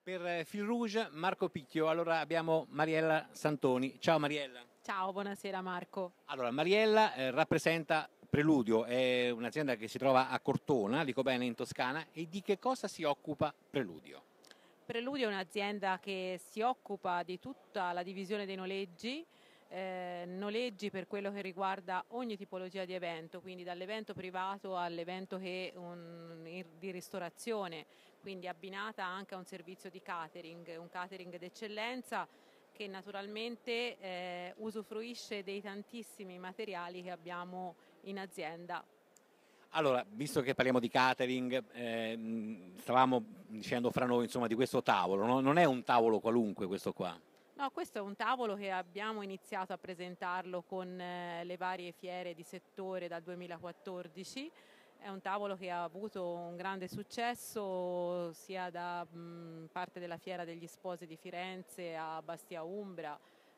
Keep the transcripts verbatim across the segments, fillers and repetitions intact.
Per Fil Rouge, Marco Picchio, allora abbiamo Mariella Santoni. Ciao Mariella. Ciao, buonasera Marco. Allora, Mariella eh, rappresenta Preludio, è un'azienda che si trova a Cortona, dico bene, in Toscana, e di che cosa si occupa Preludio? Preludio è un'azienda che si occupa di tutta la divisione dei noleggi, eh, noleggi per quello che riguarda ogni tipologia di evento, quindi dall'evento privato all'evento che un, di ristorazione, quindi abbinata anche a un servizio di catering, un catering d'eccellenza che naturalmente eh, usufruisce dei tantissimi materiali che abbiamo in azienda. Allora, visto che parliamo di catering, eh, stavamo dicendo fra noi insomma di questo tavolo, no? Non è un tavolo qualunque questo qua. No, questo è un tavolo che abbiamo iniziato a presentarlo con eh, le varie fiere di settore dal duemilaquattordici. È un tavolo che ha avuto un grande successo sia da mh, parte della Fiera degli Sposi di Firenze a Bastia Umbra,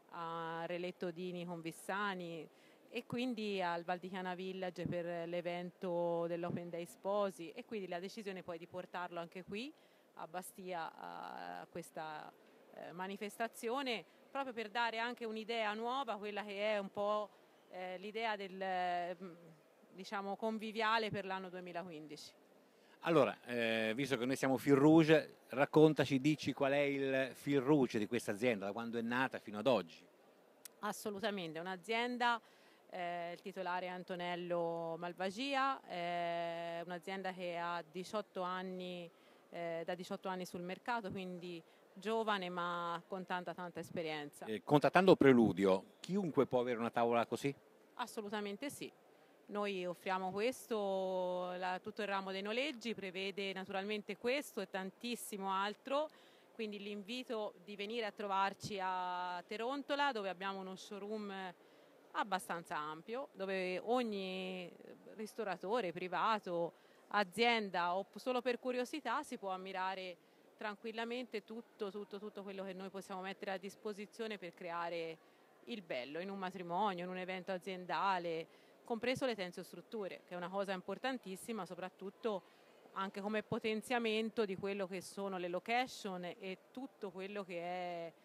a Reletto Dini con Vissani e quindi al Val di Chiana Village per l'evento dell'Open Day Sposi, e quindi la decisione poi di portarlo anche qui a Bastia a questa eh, manifestazione, proprio per dare anche un'idea nuova, quella che è un po' eh, l'idea del eh, diciamo conviviale per l'anno duemilaquindici. Allora, eh, visto che noi siamo Fil Rouge, raccontaci, dici qual è il Fil Rouge di questa azienda, da quando è nata fino ad oggi. Assolutamente, è un'azienda, eh, il titolare è Antonello Malvagia, è un'azienda che ha diciotto anni, eh, da diciotto anni sul mercato, quindi giovane ma con tanta tanta esperienza. Eh, contattando Preludio, chiunque può avere una tavola così? Assolutamente sì. Noi offriamo questo, la, tutto il ramo dei noleggi prevede naturalmente questo e tantissimo altro, quindi l'invito di venire a trovarci a Terontola, dove abbiamo uno showroom abbastanza ampio, dove ogni ristoratore privato, azienda o solo per curiosità si può ammirare tranquillamente tutto, tutto, tutto quello che noi possiamo mettere a disposizione per creare il bello in un matrimonio, in un evento aziendale, compreso le tensostrutture, che è una cosa importantissima, soprattutto anche come potenziamento di quello che sono le location e tutto quello che è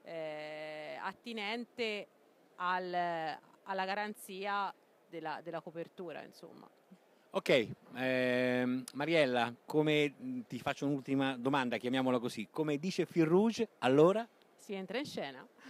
eh, attinente al, alla garanzia della, della copertura, insomma. Ok, ehm, Mariella, come ti faccio un'ultima domanda, chiamiamola così, come dice Fil Rouge, allora? Si entra in scena.